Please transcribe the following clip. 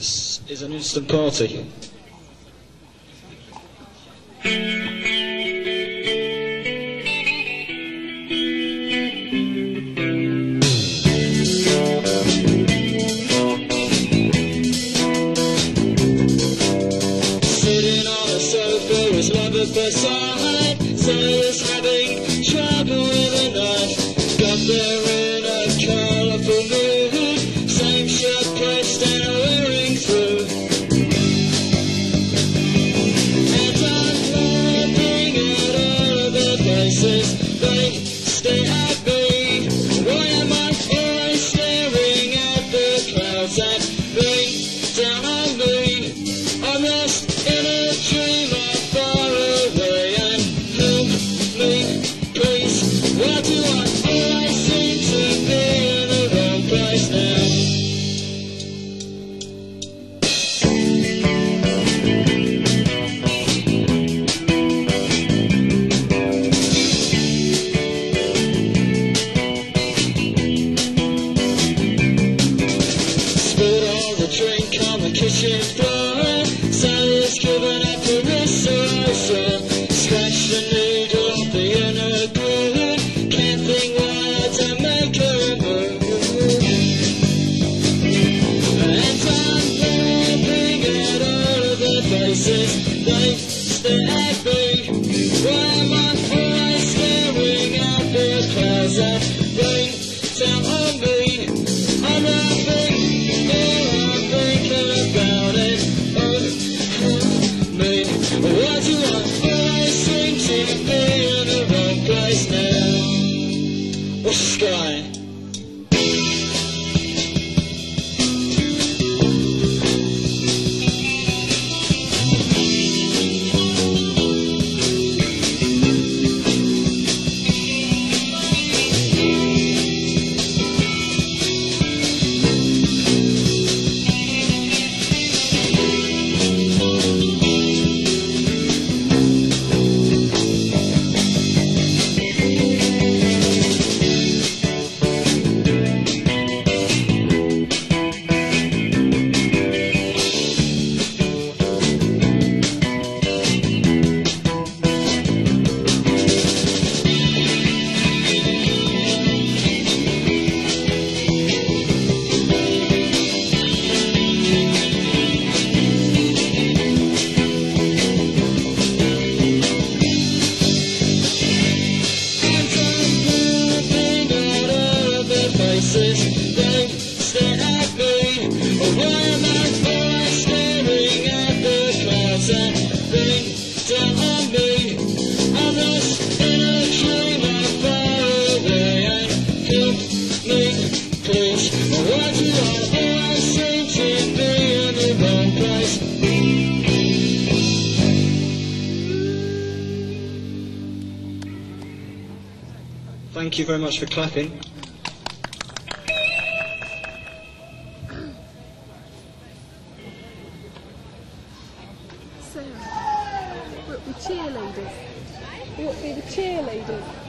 This is an instant party. Sitting on a sofa with lover beside, so he's having trouble with a knife. Got there in a colourful mood, same shirt pressed and wearing through. And I'm laughing at all of the faces they stare at me. Why am I always staring at the clouds that rain down on me? I'm lost in a dream I'm far away, and help me, please. Why do I always seem to be in the wrong place now? Spilled all the drink on the kitchen floor. Sally's given up a restoration. Scratched the needle off the inner groove. Can't think why to make her move. And I'm laughing at all of the faces they stare at me. Why am I always staring at the clouds that rain down on me? I'm laughing, all I'm thinking about it. Me. Why do I always seem to be in the wrong place now? What's the sky? They stare at me. Why am I always staring at the clouds that rain down on me? I'm lost in a dream I'm far away, and help me, please. Why do I always seem to be in the wrong place? Thank you very much for clapping. So, we'll be cheerleaders. We ought to be the cheerleaders.